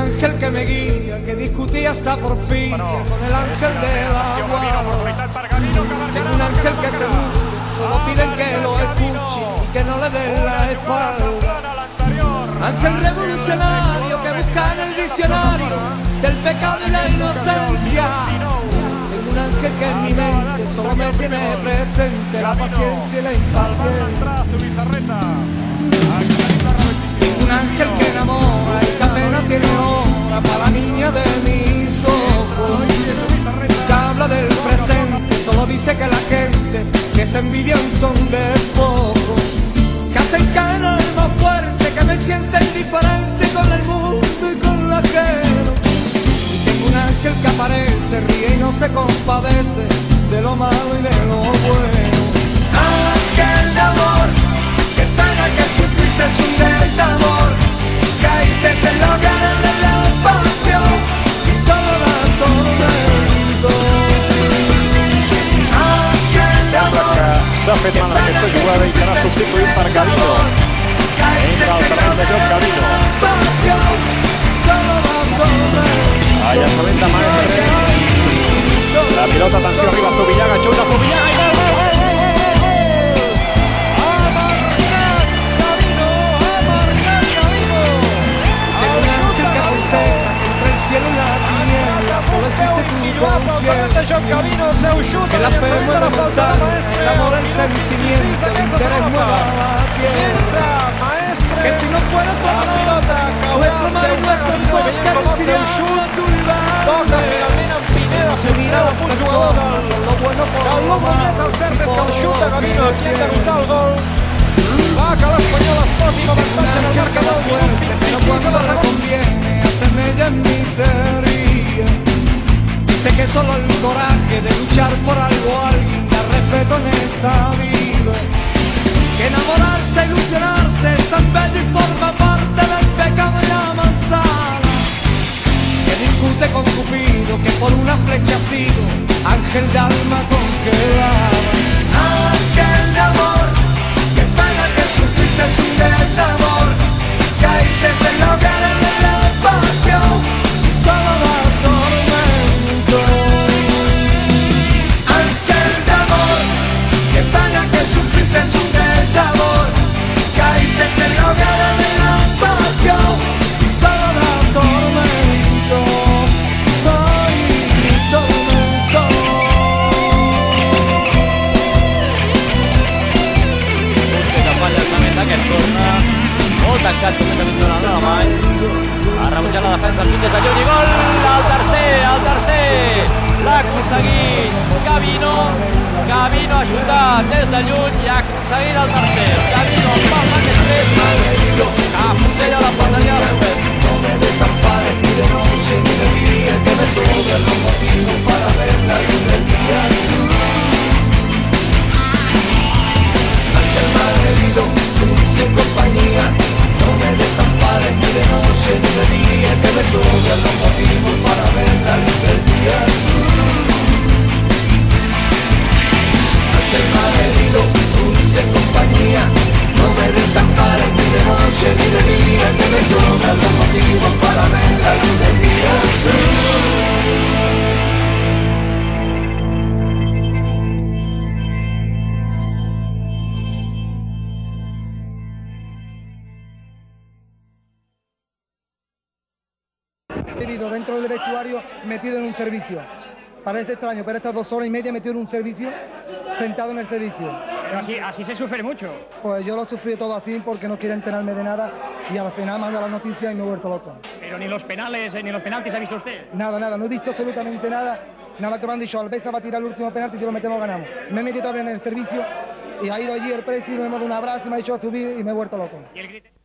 ángel que me guía, que discutía hasta por fin con el ángel del agua. Tengo un ángel que seduce, solo piden que lo escuche y que no le den la espalda. Ángel revolucionario que busca en el diccionario del pecado y la inocencia. Tengo un ángel que en mi mente solo me tiene presente la paciencia y la impaciencia. Tengo un ángel que enamora y que apenas tiene hora para la niña de mis ojos. Que habla del presente, solo dice que la gente que se envidian son despojos. Que hacen caer al más fuerte, que me siente indiferente con el mundo y con la ajeno. Y tengo un ángel que aparece, ríe y no se compadece de lo malo y de lo bueno. Ángel de amor, qué pena que sufriste un desamor, caíste en la hoguera de la pasión y solo la tormento. Ángel de amor, s'ha fet mal en aquesta jugada i serà substituït per Gavino. Entra al terreny de joc Gavino. Llançament de Maestre. La pilota, atenció, arriba Zubillaga, xuta Zubillaga i gol, gol, gol, gol, gol! Ha marcat Gavino, ha marcat Gavino! Tengo un ángel que aconseja que entre el cielo y la tiniebla solo existe tu conciencia. Que la fe mueva montaña, el amor, el sentimiento, el interés mueva la tierra. Que si no fuera por nuestro mar y nuestro bosque alucinamos a su rival. Se mira a un jugador, lo bueno por lo malo. El cert és que el xut de Gavino aquí ha debutat el gol. Va que l'Espanyol es posi amb avantatge en el marcador. Pero cuando le conviene hacerme ella en miseria. Dice que solo el coraje de luchar por algo alguien da respeto en esta vida. Que enamorarse, ilusionarse es tan bello y forma parte del pecado y la manzana. Que discute con Cupido, que por una flecha ha sido ángel de alma congelada. Ángel de amor, qué pena que sufriste un desamor, caíste en la hoguera de la pasión y solo da tormento. Ángel de amor, qué pena que sufriste un desamor, caíste en la hoguera de la pasión y solo da tormento. Ay, tormento. Que fa llançament d'aquest corna, molt tancat completament donant la mà. Ha rebutjat la defensa, el des de lluny i gol! El tercer! L'ha aconseguit Gavino. Gavino ha xutat des de lluny i ha aconseguit el tercer. Gavino amb pal d'aquest tret. Capcella la porteria de Rubén. No me desampares ni de noche ni de día, que me sobran los motivos para ver la luz del día azul. Ángel malherido, dulce compañía, no me desampares ni de noche ni de día, que me sobran los motivos para ver la luz del día azul. Ángel malherido, dulce compañía, no me desampares ni de noche ni de día, que me sobran los motivos para ver la luz del día azul. Vivido dentro del vestuario metido en un servicio. Parece extraño, pero estas 2 horas y media metido en un servicio, sentado en el servicio. Pero así se sufre mucho. Pues yo lo sufrí todo así porque no quiero enterarme de nada y al final manda la noticia y me he vuelto loco. Pero ni los penales, ni los penaltis ha visto usted. Nada, no he visto absolutamente nada. Nada que me han dicho, Albesa va a tirar el último penalti y si lo metemos ganamos. Me he metido todavía en el servicio y ha ido allí el presi, me hemos dado un abrazo y me ha dicho a subir y me he vuelto loco. Y el grito...